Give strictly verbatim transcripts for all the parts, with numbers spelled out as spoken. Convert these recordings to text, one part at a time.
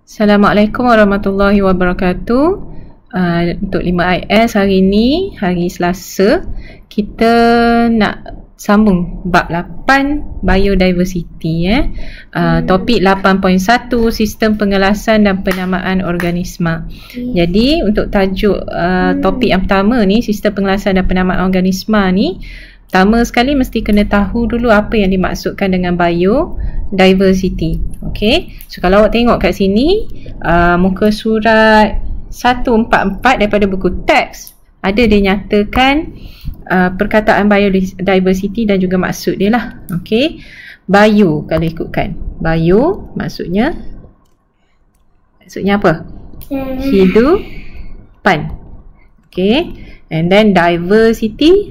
Assalamualaikum warahmatullahi wabarakatuh. Uh, untuk lima I S hari ni, hari Selasa, kita nak sambung bab lapan biodiversity eh. Uh, hmm. Topik lapan titik satu sistem pengelasan dan penamaan organisma. Hmm. Jadi untuk tajuk uh, topik yang pertama ni, sistem pengelasan dan penamaan organisma ni, pertama sekali mesti kena tahu dulu apa yang dimaksudkan dengan biodiversity. Okey. So kalau awak tengok kat sini, uh, muka surat seratus empat puluh empat daripada buku teks, ada dia nyatakan uh, perkataan biodiversity dan juga maksud dia lah. Okey. Bio kalau ikutkan. Bio maksudnya maksudnya apa? Hidupan. Okey. And then diversity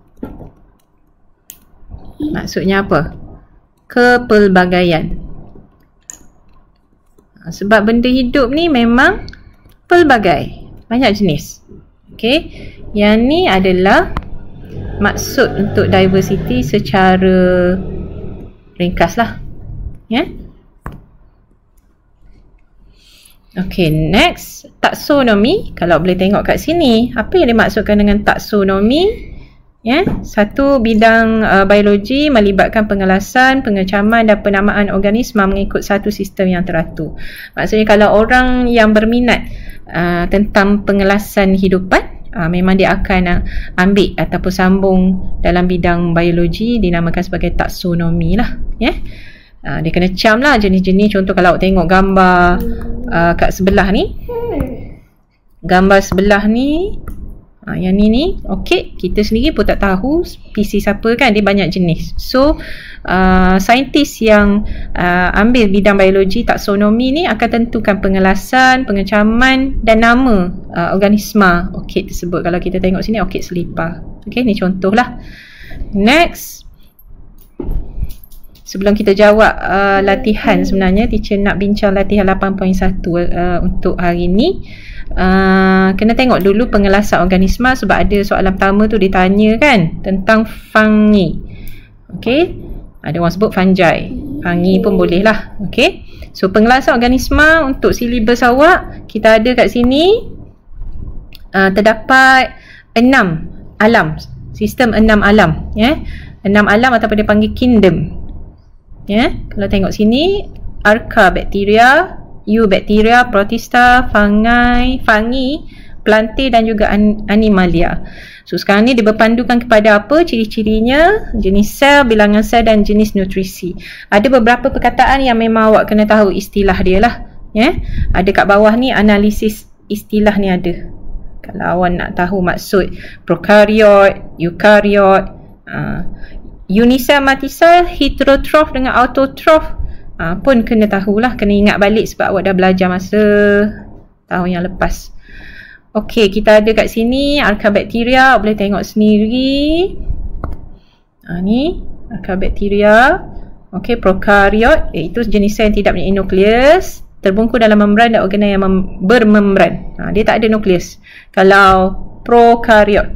maksudnya apa? Kepelbagaian. Sebab benda hidup ni memang pelbagai, banyak jenis. Okey. Yang ni adalah maksud untuk diversity secara ringkas lah. Ya. Yeah? Okey, next, taksonomi. Kalau boleh tengok kat sini, apa yang dimaksudkan dengan taksonomi? Ya, yeah. Satu, bidang uh, biologi melibatkan pengelasan, pengecaman dan penamaan organisma mengikut satu sistem yang teratur. Maksudnya kalau orang yang berminat uh, tentang pengelasan hidupan, uh, memang dia akan uh, ambil ataupun sambung dalam bidang biologi, dinamakan sebagai taksonomi lah. Ya, yeah. uh, dia kena cam lah jenis-jenis. Contoh kalau awak tengok gambar uh, kat sebelah ni, gambar sebelah ni, Ha, yang ni ni, okey, kita sendiri pun tak tahu spesies apa kan, dia banyak jenis. So, uh, saintis yang uh, ambil bidang biologi taksonomi ni akan tentukan pengelasan, pengecaman dan nama uh, organisma okey tersebut. Kalau kita tengok sini, okey selipar. Okey, ni contohlah. Next. Sebelum kita jawab uh, latihan, sebenarnya teacher nak bincang latihan lapan titik satu uh, untuk hari ni. Uh, kena tengok dulu pengelasan organisma, sebab ada soalan pertama tu ditanya kan tentang fungi. Okey, ada orang sebut fungi, fungi pun boleh lah. Okey, so pengelasan organisma untuk silibus awak, kita ada kat sini uh, terdapat enam alam, sistem enam alam, ya, yeah? enam alam ataupun dia panggil kingdom. Ya, yeah? Kalau tengok sini, arca bakteria, Eubacteria, Protista, fungi, fungi, plantae dan juga an animalia. So sekarang ni dia berpandukan kepada apa? Ciri-cirinya, jenis sel, bilangan sel dan jenis nutrisi. Ada beberapa perkataan yang memang awak kena tahu istilah dia lah. Ya? Ada kat bawah ni analisis istilah ni ada. Kalau awak nak tahu maksud prokaryote, eukaryot, uh, unisel, multisel, heterotrof dengan autotrof, Ha, pun kena tahulah, kena ingat balik sebab awak dah belajar masa tahun yang lepas. Okey, kita ada kat sini arca bakteria, boleh tengok sendiri. Ha, ni arca bakteria. Okey, prokaryot, iaitu jenis sel yang tidak mempunyai nukleus, terbungkus dalam membran dan organel yang bermembran. Ha, dia tak ada nukleus. Kalau prokaryot.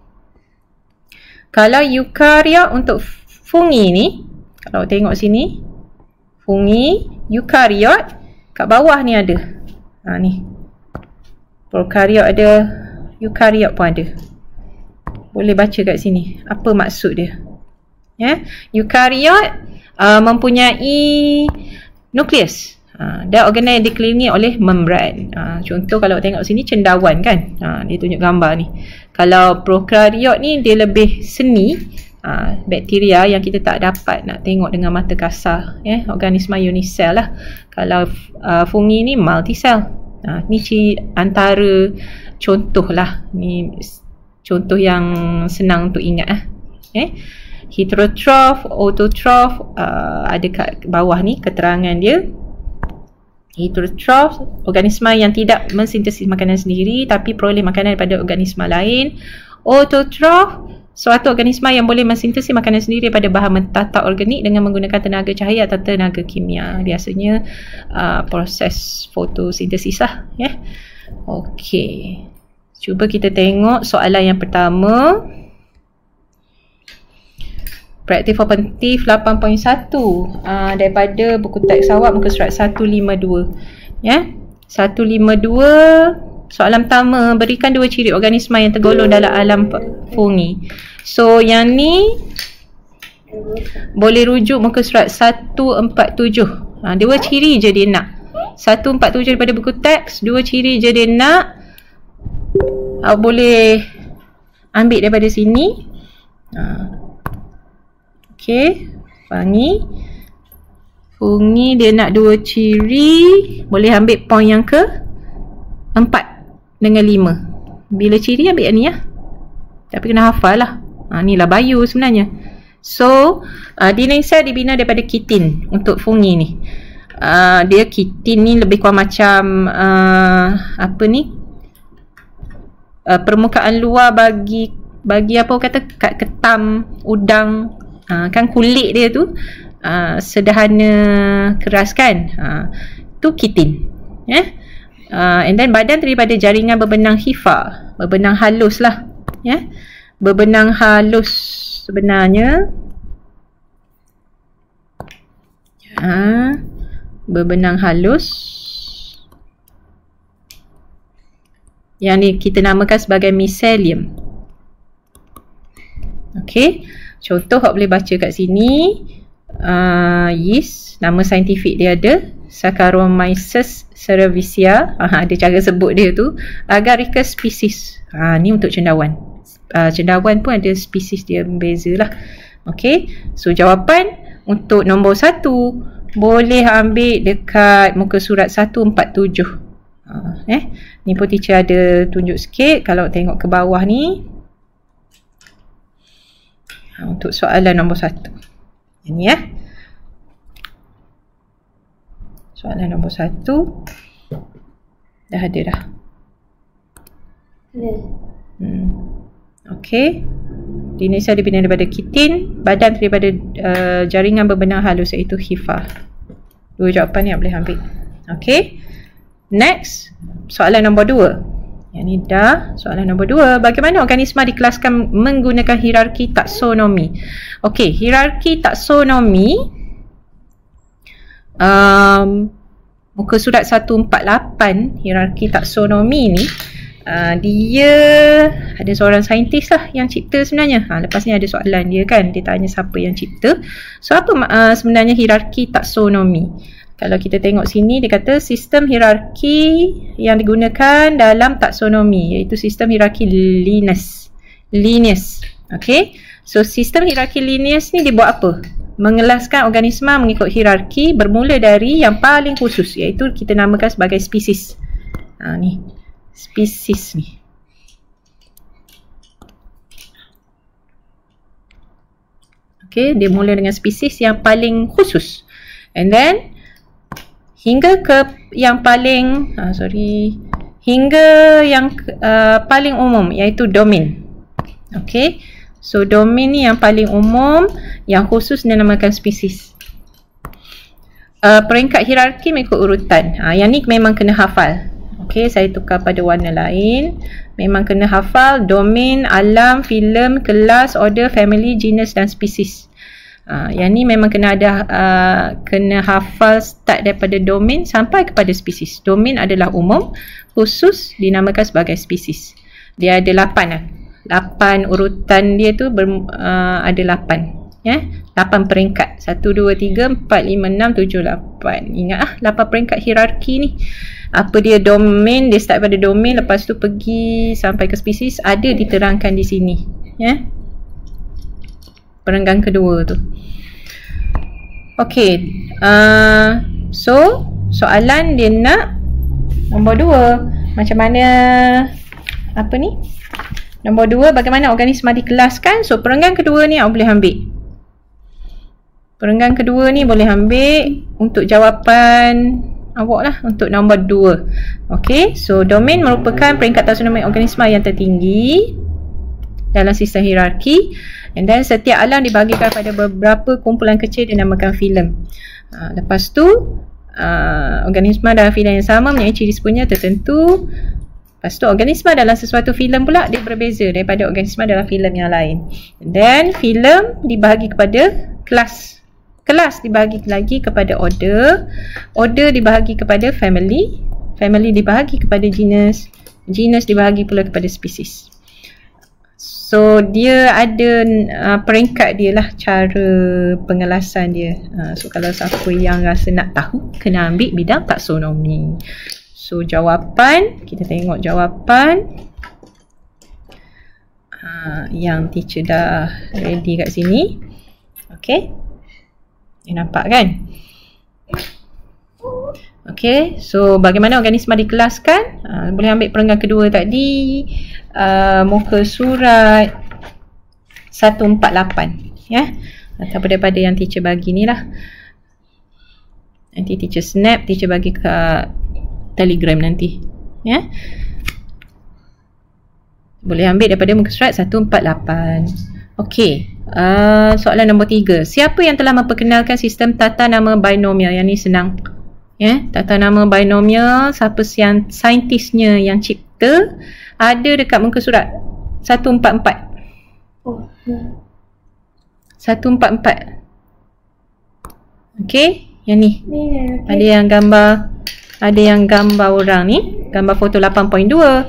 Kalau eukaryot untuk fungi ni, kalau tengok sini, fungi, eukaryot, kat bawah ni ada. Ha, ni. Prokaryot ada, eukaryot pun ada. Boleh baca kat sini apa maksud dia. Ya, eukaryot uh, mempunyai nukleus. Ha, dan organel yang dikelilingi oleh membran. Ha, contoh kalau tengok sini cendawan kan. Ha, dia tunjuk gambar ni. Kalau prokaryot ni dia lebih seni. Uh, bakteria yang kita tak dapat nak tengok dengan mata kasar, ya, yeah? Organisma unisel lah. Kalau uh, fungi ni multisel. Uh, ni ciri antara contoh lah. Ni contoh yang senang untuk ingat lah. Okay? Heterotrof, autotrof, uh, ada kat bawah ni keterangan dia. Heterotrof, organisma yang tidak mensintesis makanan sendiri tapi peroleh makanan daripada organisma lain. Autotrof, suatu organisma yang boleh mensintesis makanan sendiri daripada bahan mentah tak organik dengan menggunakan tenaga cahaya atau tenaga kimia. Biasanya uh, proses fotosintesis lah. Ya. Okey. Cuba kita tengok soalan yang pertama. Praktik formatif lapan titik satu uh, daripada buku teks awak muka surat seratus lima puluh dua. Ya. seratus lima puluh dua soalan pertama, berikan dua ciri organisma yang tergolong dalam alam fungi. So yang ni boleh rujuk muka surat seratus empat puluh tujuh. Ha, dua ciri je dia nak. seratus empat puluh tujuh daripada buku teks, dua ciri je dia nak. Ha, boleh ambil daripada sini. Ha. Okey, fungi. Fungi dia nak dua ciri, boleh ambil poin yang ke empat dengan lima. Bila ciri ambil yang ni lah. Tapi kena hafal lah. Ha, ni lah bio sebenarnya. So, uh, dinamika dibina daripada kitin untuk fungi ni. Uh, dia kitin ni lebih kurang macam uh, apa ni? Uh, permukaan luar bagi bagi apa kata kat ketam udang. Uh, kan kulit dia tu uh, sederhana keras kan. Uh, tu kitin. Ya. Yeah? Uh, and then badan daripada jaringan berbenang hifa, berbenang halus lah. Ya. Yeah? Berbenang halus sebenarnya ha, berbenang halus yang ni kita namakan sebagai miselium. Okey, contoh awak boleh baca kat sini. uh, yeast, nama saintifik dia ada Saccharomyces cerevisiae. Ha, ada cara sebut dia tu. Agaricus species. Ha, ni untuk cendawan. Uh, cendawan pun ada spesies dia berbeza lah. Ok, so jawapan untuk nombor satu boleh ambil dekat muka surat seratus empat puluh tujuh. uh, eh, Ni pun teacher ada tunjuk sikit. Kalau tengok ke bawah ni, uh, untuk soalan nombor satu ini ya. Soalan nombor satu dah ada dah. Hmm. Okey. Dinamika dibina daripada kitin, badan daripada uh, jaringan berbenang halus iaitu hifa. Dua jawapan ni yang boleh ambil. Okey. Next, soalan nombor dua. Yang ni dah. Soalan nombor dua, bagaimana organisma dikelaskan menggunakan hierarki taksonomi? Okey, hierarki taksonomi um, muka surat seratus empat puluh lapan, hierarki taksonomi ni Uh, dia ada seorang saintis lah yang cipta sebenarnya. Ha, lepas ni ada soalan dia kan, dia tanya siapa yang cipta. So apa uh, sebenarnya hierarki taksonomi? Kalau kita tengok sini, dia kata sistem hierarki yang digunakan dalam taksonomi iaitu sistem hierarki Linnaeus. Linnaeus. Okay. So sistem hierarki Linnaeus ni dia buat apa? Mengelaskan organisma mengikut hierarki bermula dari yang paling khusus iaitu kita namakan sebagai spesies. Ha, ni spesies ni. Okey, dia mula dengan spesies yang paling khusus. And then hingga ke yang paling ah, sorry, hingga yang uh, paling umum iaitu domain. Okey. So domain ni yang paling umum, yang khusus dinamakan spesies. Uh, peringkat hierarki mengikut urutan. Ha, yang ni memang kena hafal. Okey, saya tukar pada warna lain. Memang kena hafal domain, alam, filem, kelas, order, family, genus dan spesies. Uh, yang ni memang kena ada uh, kena hafal start daripada domain sampai kepada spesies. Domain adalah umum, khusus dinamakan sebagai spesies. Dia ada lapan lah. lapan urutan dia tu ber, uh, ada lapan. Ya, lapan peringkat. satu, dua, tiga, empat, lima, enam, tujuh, lapan. Ingat ah, lapan peringkat hierarki ni. Apa dia domain, dia start pada domain, lepas tu pergi sampai ke spesies, ada diterangkan di sini. Ya. Perenggan kedua tu. Okey. Uh, so, soalan dia nak nombor dua. Macam mana apa ni? Nombor dua, bagaimana organisma dikelaskan? So, perenggan kedua ni awak boleh ambil. Perenggan kedua ni boleh ambil untuk jawapan awak lah, untuk nombor dua. Okey, so domain merupakan peringkat taksonomi organisma yang tertinggi dalam sistem hierarki. And then setiap alam dibahagikan pada beberapa kumpulan kecil dinamakan filem. Ha, lepas tu uh, organisma dalam filem yang sama mempunyai ciri sepunya tertentu. Lepas tu organisma dalam sesuatu filem pula dia berbeza daripada organisma dalam filem yang lain. And then filem dibahagi kepada kelas. Kelas dibahagi lagi kepada order. Order dibahagi kepada family. family dibahagi kepada genus, genus dibahagi pula kepada spesies. So dia ada uh, peringkat dia lah, cara pengelasan dia. Uh, so kalau siapa yang rasa nak tahu, kena ambil bidang taksonomi. So jawapan, kita tengok jawapan uh, yang teacher dah ready kat sini. Okay, dia nampak kan? Okay, so bagaimana organisma dikelaskan? Uh, boleh ambil perenggan kedua tadi, uh, muka surat seratus empat puluh lapan, ya, atau daripada yang teacher bagi ni lah. Nanti teacher snap, teacher bagi ke Telegram nanti, ya. Boleh ambil daripada muka surat seratus empat puluh lapan. Okay, uh, soalan nombor tiga. Siapa yang telah memperkenalkan sistem tata nama binomial? Yang ni senang. Ya, tata nama binomial, siapa yang saintisnya yang cipta, ada dekat muka surat seratus empat puluh empat. Oh, ya. seratus empat puluh empat. Okey, yang ni. Ya, okay. Ada yang gambar, ada yang gambar orang ni, gambar foto lapan titik dua.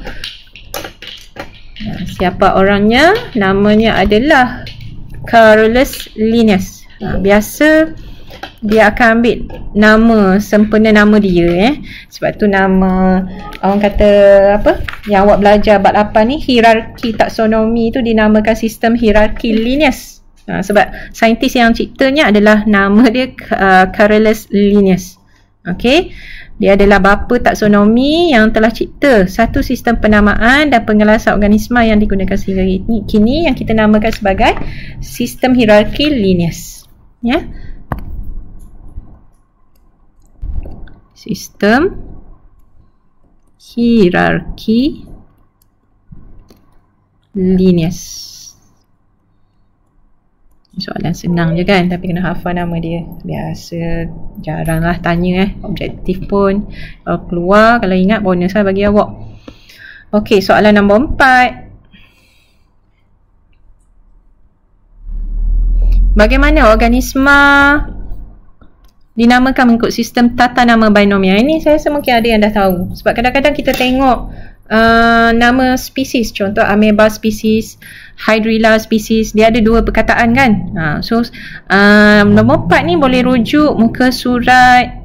Siapa orangnya? Namanya adalah Carolus Linnaeus. Ha, biasa dia akan ambil nama sempena nama dia, eh. Sebab tu nama orang kata apa yang awak belajar bab lapan ni, hierarki taksonomi tu dinamakan sistem hierarki Linnaeus. Ha, sebab saintis yang ciptanya adalah nama dia uh, Carolus Linnaeus. Okey, dia adalah bapa taksonomi yang telah cipta satu sistem penamaan dan pengelasan organisma yang digunakan sehingga kini yang kita namakan sebagai sistem hierarki Linnaeus. Ya. Sistem hierarki Linnaeus. Soalan senang je kan, tapi kena hafal nama dia. Biasa jaranglah tanya, eh. Objektif pun kalau keluar, kalau ingat bonus lah bagi awak. Okey, soalan nombor empat. Bagaimana organisma dinamakan mengikut sistem tata nama binomial? Ini saya rasa mungkin ada yang dah tahu. Sebab kadang-kadang kita tengok uh, nama spesies, contoh amoeba spesies, hydrilla spesies, dia ada dua perkataan kan. Ha, so uh, nombor empat ni boleh rujuk muka surat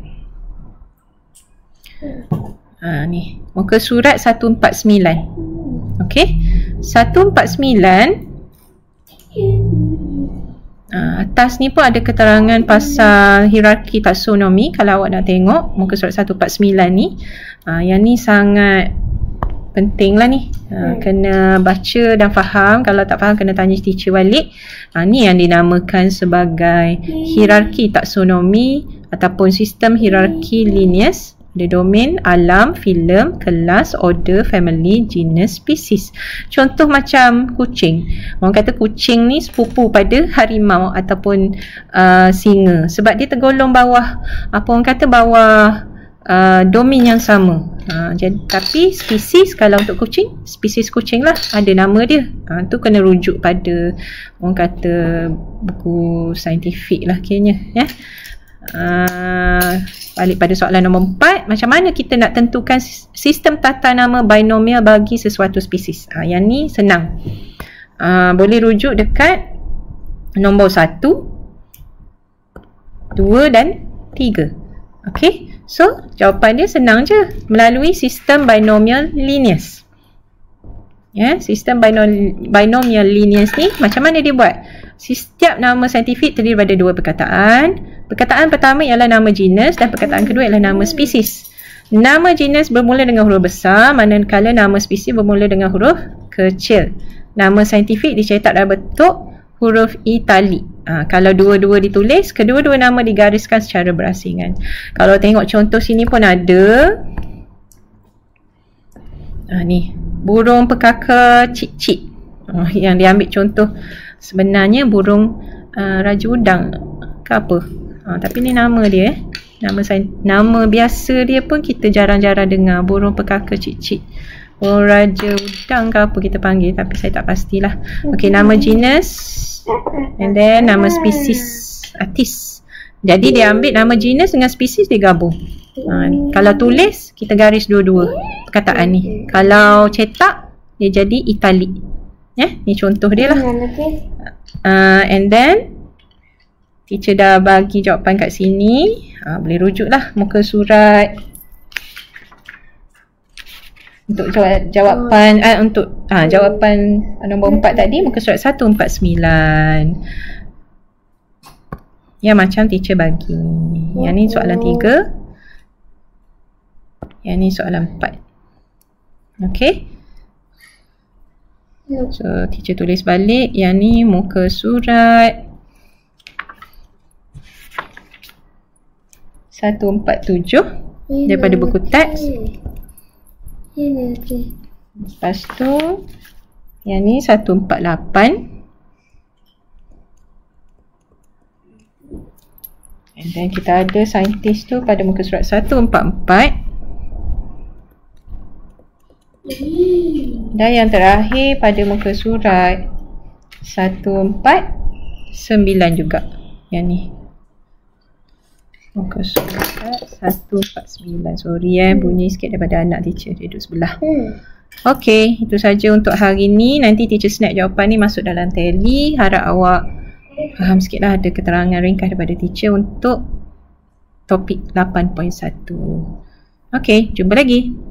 ha, ni, muka surat seratus empat puluh sembilan. Okey, seratus empat puluh sembilan. Uh, atas ni pun ada keterangan pasal hierarki taksonomi. Kalau awak nak tengok muka surat seratus empat puluh sembilan ni, uh, yang ni sangat penting lah ni. Uh, kena baca dan faham. Kalau tak faham kena tanya teacher balik. Uh, ni yang dinamakan sebagai hierarki taksonomi ataupun sistem hierarki Linnaeus. Ada domain, alam, filem, kelas, order, family, genus, spesies. Contoh macam kucing. Orang kata kucing ni sepupu pada harimau ataupun uh, singa. Sebab dia tergolong bawah, apa orang kata bawah uh, domain yang sama. Uh, jadi, tapi spesies, kalau untuk kucing, spesies kucing lah, ada nama dia. Uh, tu kena rujuk pada orang kata buku saintifik lah kiranya, ya. Uh, balik pada soalan nombor empat. Macam mana kita nak tentukan sistem tata nama binomial bagi sesuatu spesies? Uh, yang ni senang. Uh, boleh rujuk dekat nombor satu, dua dan tiga. Okey, so jawapan dia senang je, melalui sistem binomial Linnaeus. Ya, yeah, sistem binomial, binomial Linnaeus ni macam mana dia buat? Setiap nama saintifik terdiri daripada dua perkataan. Perkataan pertama ialah nama genus dan perkataan kedua ialah nama spesies. Nama genus bermula dengan huruf besar, manakala nama spesies bermula dengan huruf kecil. Nama saintifik dicetak dalam bentuk huruf italik. Ha, kalau dua-dua ditulis, kedua-dua nama digariskan secara berasingan. Kalau tengok contoh sini pun ada. Ha, ni, burung pekaka cik-cik. Oh, yang diambil contoh sebenarnya burung uh, raja udang ke apa. Ha, tapi ni nama dia, eh. Nama saya, nama biasa dia pun kita jarang-jarang dengar. Burung pekaka cik-cik, burung raja udang ke apa kita panggil, tapi saya tak pastilah. Okey, nama genus and then nama spesies artis. Jadi dia ambil nama genus dengan spesies dia gabung. Ha, kalau tulis, kita garis dua-dua perkataan ni. Kalau cetak, dia jadi italic. Ya, ni contoh dia lah. Uh, and then, teacher dah bagi jawapan kat sini. Ha, boleh rujuk lah muka surat. Untuk jawab, jawapan, uh, untuk uh, jawapan nombor empat tadi, muka surat seratus empat puluh sembilan. Ya, macam teacher bagi ni. Yang ni soalan tiga. Yang ni soalan empat. Okay. So, teacher tulis balik. Yang ni muka surat seratus empat puluh tujuh daripada buku teks. Lepas tu, yang ni seratus empat puluh lapan. And then kita ada saintis tu pada muka surat seratus empat puluh empat. Dan yang terakhir pada muka surat seratus empat puluh sembilan juga. Yang ni muka surat seratus empat puluh sembilan. Sorry eh, bunyi sikit daripada anak teacher, dia duduk sebelah. Okay, itu saja untuk hari ni. Nanti teacher snap jawapan ni masuk dalam tally. Harap awak faham sikit lah, ada keterangan ringkas daripada teacher untuk topik lapan titik satu. Okay, jumpa lagi.